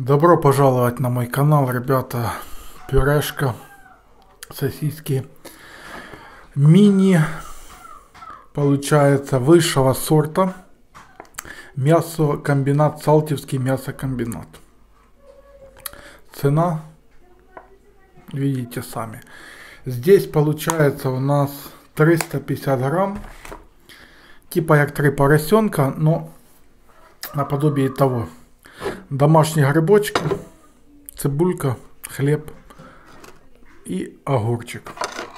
Добро пожаловать на мой канал, ребята. Пюрешка, сосиски мини, получается, высшего сорта. Мясокомбинат, Салтовский мясокомбинат. Цена, видите сами. Здесь получается у нас 350 грамм. Типа як 3 поросенка, но наподобие того. Домашние грибочки, цибулька, хлеб и огурчик.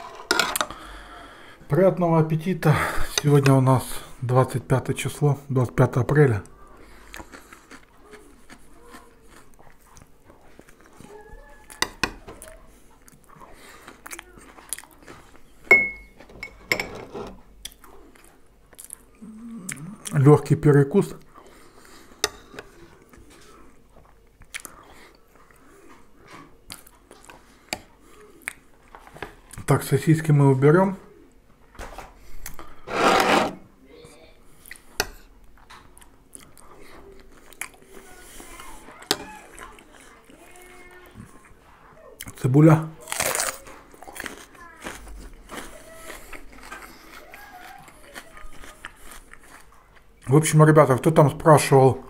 Приятного аппетита. Сегодня у нас 25 число, 25 апреля. Легкий перекус. Так, сосиски мы уберем. Цибуля. В общем, ребята, кто там спрашивал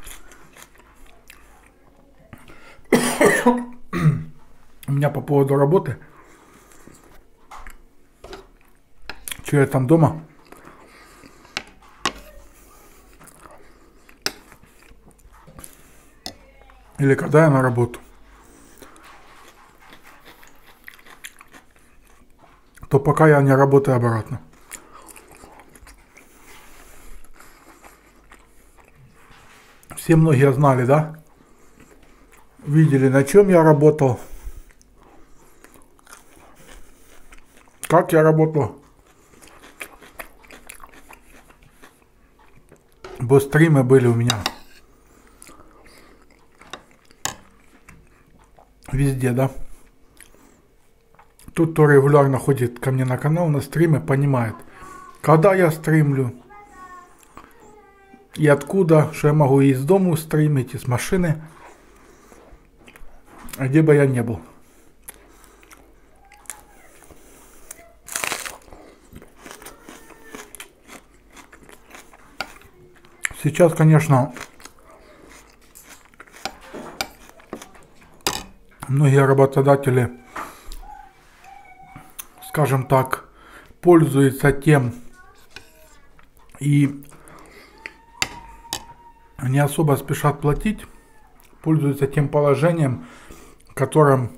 у меня по поводу работы, что я там дома, или когда я на работу, то пока я не работаю обратно. Все многие знали, да? Видели, на чем я работал, как я работал. Стримы были у меня везде, да? Тот, кто регулярно ходит ко мне на канал, на стримы, понимает, когда я стримлю и откуда, что я могу и из дома стримить, и с машины, где бы я не был. Сейчас, конечно, многие работодатели, скажем так, пользуются тем и не особо спешат платить, пользуются тем положением, в котором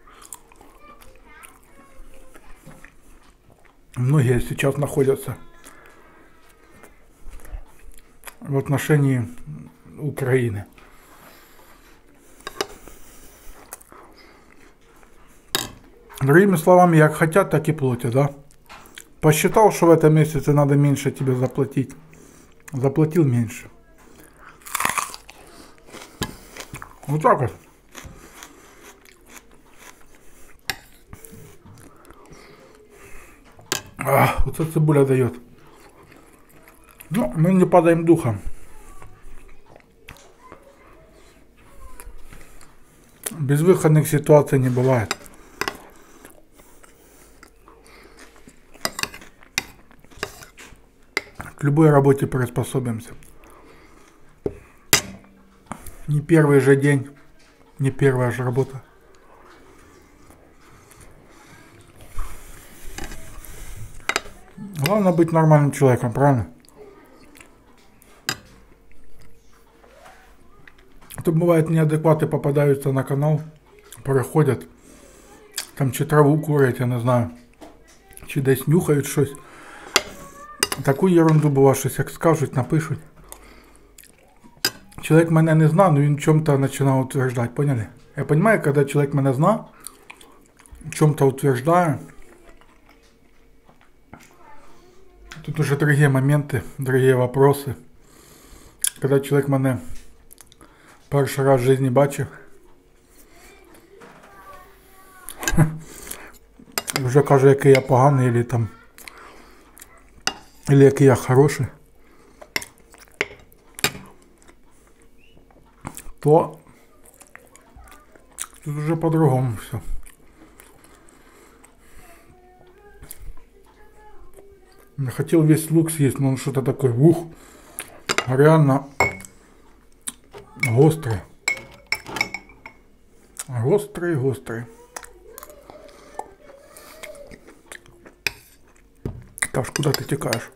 многие сейчас находятся в отношении Украины. Другими словами, как хотят, так и платят, да? Посчитал, что в этом месяце надо меньше тебе заплатить. Заплатил меньше. Вот так вот. Вот эта цибуля дает. Но мы не падаем духом. Безвыходных ситуаций не бывает. К любой работе приспособимся. Не первый же день, не первая же работа. Главное быть нормальным человеком, правильно? То бывает, неадекваты попадаются на канал, переходят, там чи траву курять, я не знаю, чи десь нюхають щось. Таку ерунду буває, щось як скажуть, напишуть. Человек меня не знал, но он в чем-то начинал утверждать, поняли? Я понимаю, когда человек меня знал, в чем-то утверждаю, тут уже другие моменты, другие вопросы. Когда человек меня перший раз в жизни бачив, вже каже, який я поганий, или там, или який я хороший, то Тут уже по-другому все. Я хотел весь лук съесть, но он что-то такой, ух, реально острый. Острый. Таш, куда ты текаешь?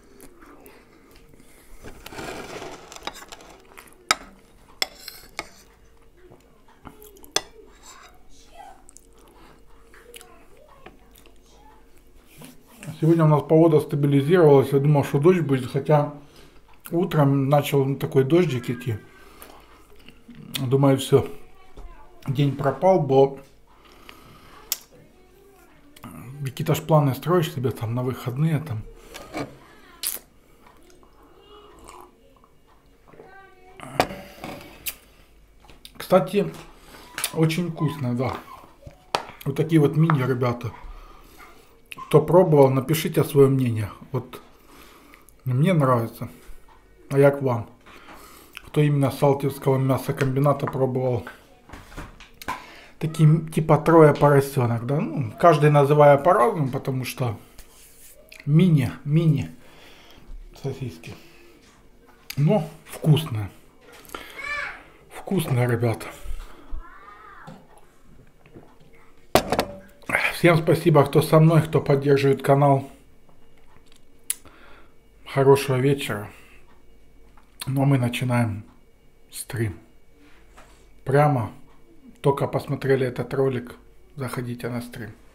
Сегодня у нас погода стабилизировалась. Я думал, что дождь будет, хотя утром начал такой дождик идти. Думаю, все, день пропал, бо какие-то ж планы строишь себе там на выходные там. Кстати, очень вкусно, да. Вот такие вот мини, ребята. Кто пробовал, напишите свое мнение. Вот мне нравится. А як вам? Кто именно с Салтовского мясокомбината пробовал? Такие типа трое поросенок, да? Ну, каждый называя по-разному, потому что мини сосиски. Но вкусные. Вкусные, ребята. Всем спасибо, кто со мной, кто поддерживает канал. Хорошего вечера. Ну а мы начинаем стрим. Прямо только посмотрели этот ролик, заходите на стрим.